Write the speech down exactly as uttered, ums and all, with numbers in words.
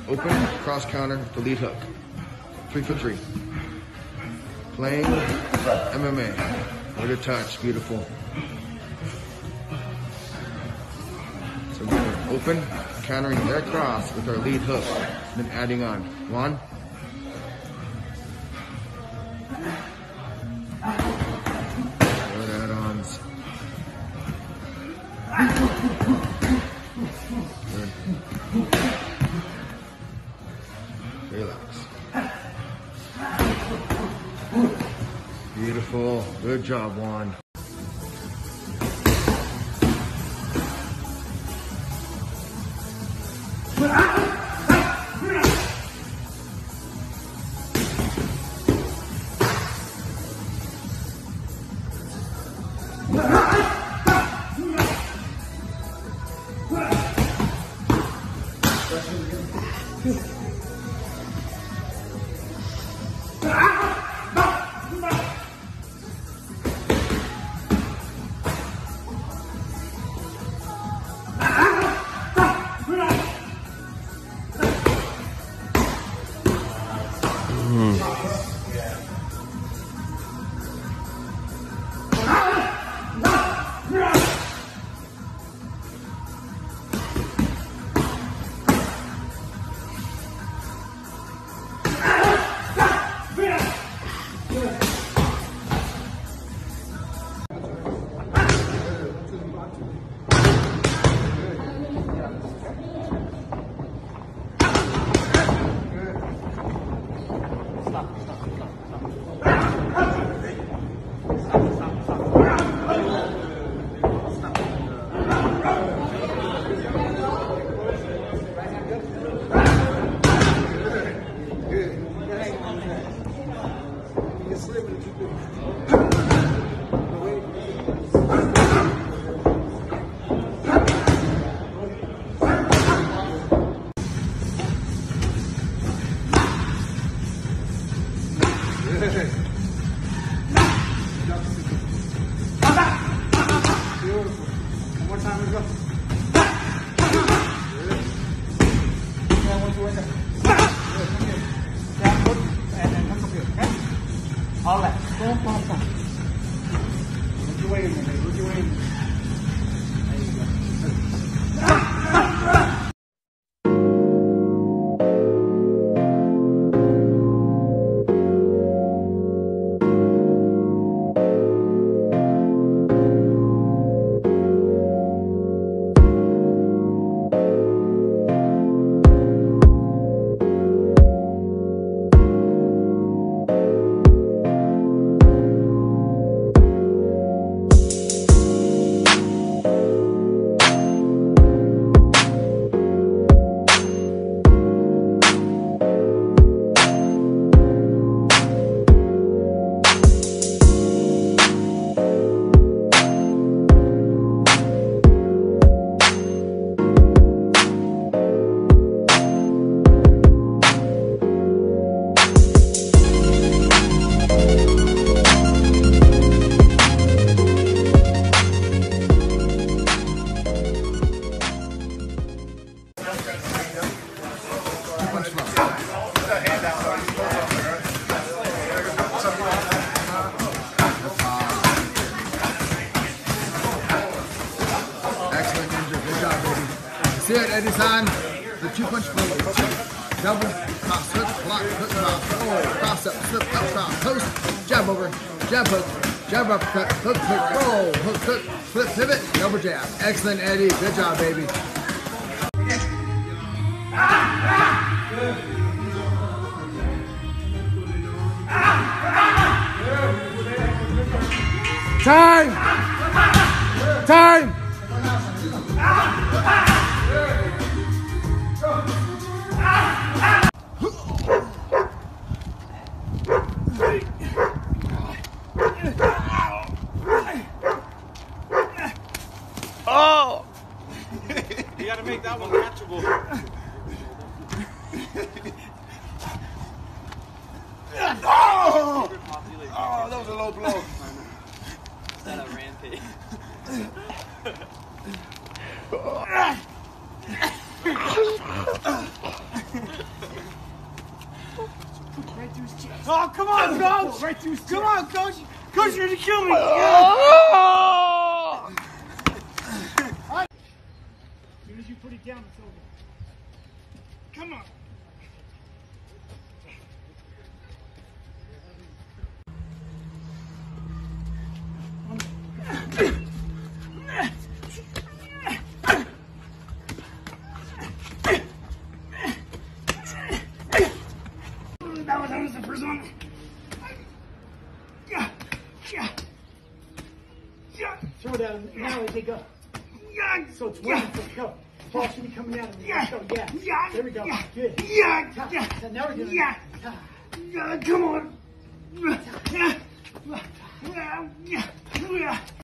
Open, cross counter, the lead hook. Three for three. Playing M M A. What a touch, beautiful. So we're gonna open, countering their cross with our lead hook, and then adding on. One. Good add-ons. Good. Relax. Beautiful. Good job, Juan. All that. Boom, boom, boom. Look your way in there. Look your way in there. There you go. See it, Eddie-san. The two-punch flow. Double, cross, hook, block, hook, cross, roll, cross up, slip, up, cross, post, jab over, jab hook, jab uppercut, hook, hook, roll, hook, hook, flip, pivot, double jab. Excellent, Eddie. Good job, baby. Time! Time! Oh! You gotta make that one catchable. Oh! Oh, that was a low blow. Is that a rampage? Oh, come on, coach. Right through. Come on, coach. Coach, you're gonna kill me. Oh! As soon as you put it down, it's over. Come on. That was, that was the first one. Yeah, yeah, yeah. Throw it out. Now they go. Yeah. So it's one. Let's go. Ball should be coming out of me. Let's go. Yeah. Yeah. There we go. Yeah. Good. Yeah. Yeah. So now we're doing. Yeah. Yeah. Come on. Yeah. Yeah. Yeah. Yeah.